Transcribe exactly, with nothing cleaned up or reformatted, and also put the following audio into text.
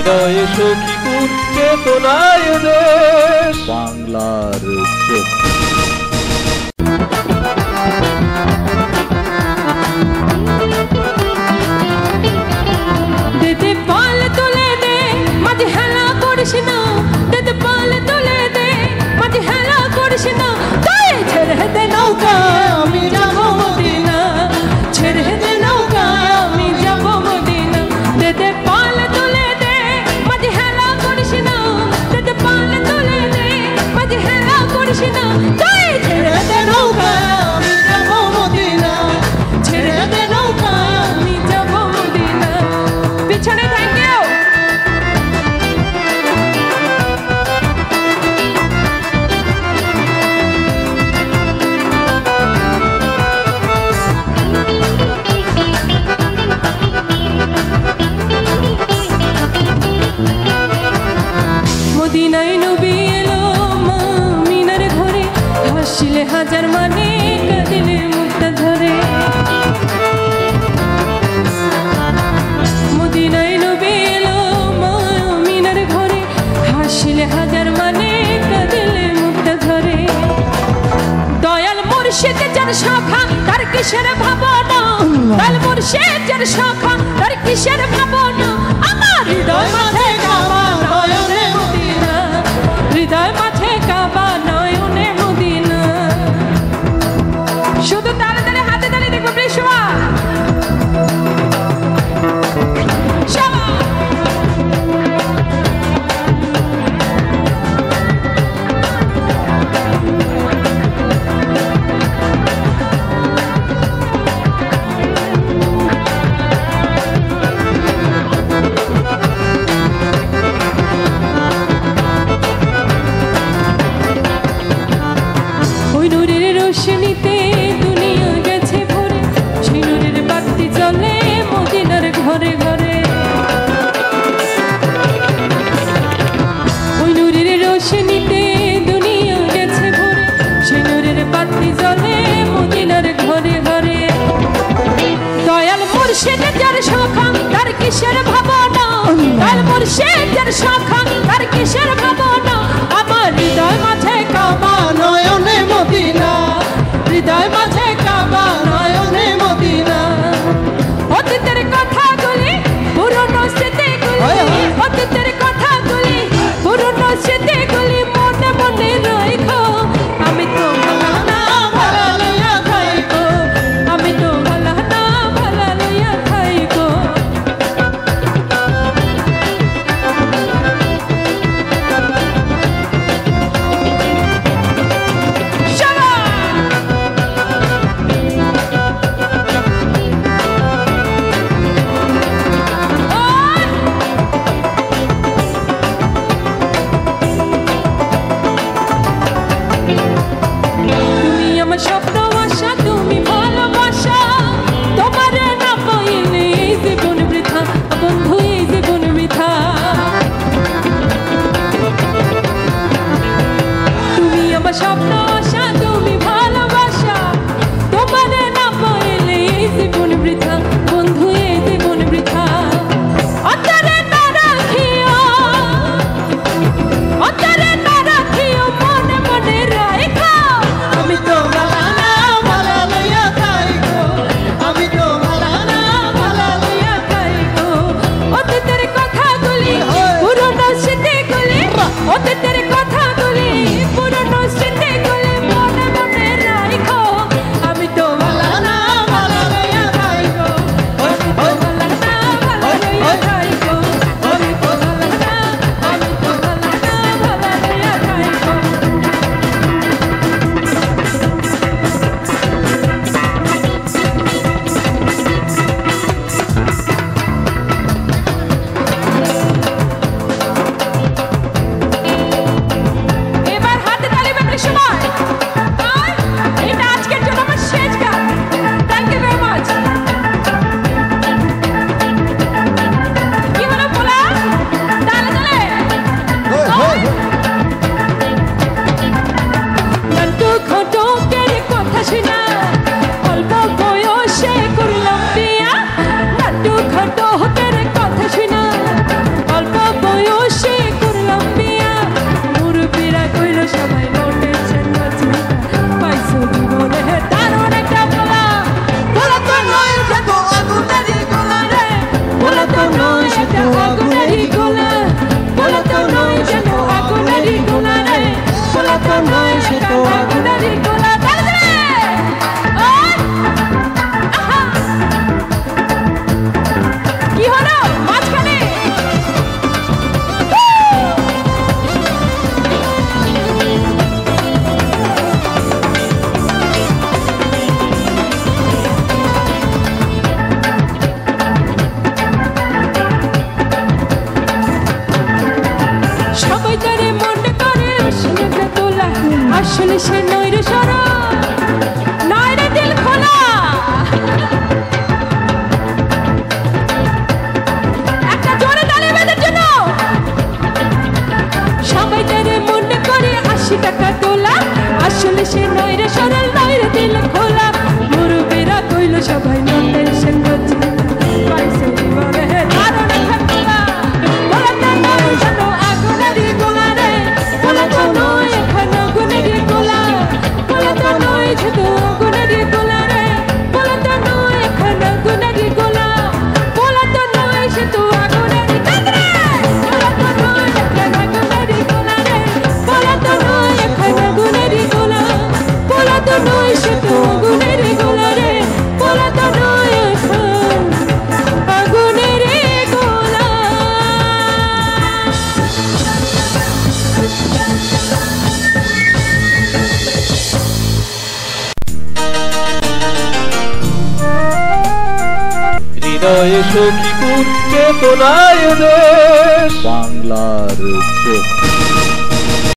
হৃদয়ে সখীপুর চেতনায় দেশ বাংলার চোখ। দেদে পাল তুলে দে মাঝে হেলা করিস না, দেদে পাল তুলে দে মাঝে হেলা করিস না, তাই ছেড়ে দে নৌকা আমি যাব মদিনা, ছেড়ে দে নৌকা আমি যাব মদিনা। দেদে পাল তুলে দে মাঝে হেলা করিস না, দেদে পাল তুলে দে মাঝে হেলা করিস না, তাই ছেড়ে দে নৌকা আমি যাব মদিনা, ছেড়ে দে নৌকা আমি যাব মদিনা। পিছনে থ্যাংক ইউ। মদিনায় নবী এলো মা মিনার ঘরে, হাসিলে হাজার মানে কাঁদিলে মুক্তা ঝরে। মদিনায় নবী এলো মা মিনার ঘরে, হাসিলে হাজার মানে কাঁদিলে মুক্তা ঝরে। দয়াল মুর্শিদ যার শাখা তার কিসের ভাবনা, দয়াল মুর্শিদ যার শাখা তার কিসের ভাবনা, আমার হৃদয় মাঝে কাবা নয়নে মদিনা, হৃদয় মাঝে কাবা নয়নে মদিনা। শুধু তালে তালে হাতে তালে দেখবো প্লিজ সবাই। ওই নূরের রোশনীতে দুনিয়া গেছে ভরে, সেই নূরের বাতি জ্বলে মদিনার ঘরে ঘরে। ওই নূরের রোশনীতে দুনিয়া গেছে ভরে, সেই নূরের বাতি জ্বলে মদিনার ঘরে ঘরে। দয়াল মুর্শিদ যার শাখা তার কিসের ভাবনা, দয়াল মুর্শিদ যার শাখা তার কিসের ভাবনা, আমার হৃদয় মাঝে কাবা নয়নে মদিনা, হৃদয় মাঝে কাবা নয়নে মদিনা। অতীতের কথাগুলি পুরনো স্মৃতিগুলি, অতীতের কথাগুলি পুরনো স্মৃতিগুলি মনে মনে রাখো, আমি তো ভালা না ভালা লইয়া খাইবো, আমি তো ভালা না ভালা লইয়া খাইবো। আসলে সে নৈর সরা নয়রে দিল খোলা একটা জোরে তালি বাজার জন্য সবাই তারে মনে করে আশি টাকা তোলা আসলে সে নৈরে সরল নয়রে দিল খোলা মুরুবেরা কইল সবাই নো টেনশন করছে পাইছে জীবনে দারুণ ঠান্ডা বলা তো নয় জানো আগুনেরই গোলা রে বলা তো নয় এখন আগুনেরই গোলা বলা তো নয় শুধু আগুনেরই গোলা রে বলা তো নয় এখন আগুনেরই গোলা বলা তো নয় শুধু আগুনেরই কাঁদরে বলা তো নয় এখন আগুনেরই গোলা রে বলা তো নয় এখন আগুনেরই গোলা বলা তো নয় শুধু আগুনেরই গোলা রে বলা তো নয় এখন আগুনেরই গোলা হৃদয়ে সখীপুর চেতনায় দেশ বাংলার চোখ।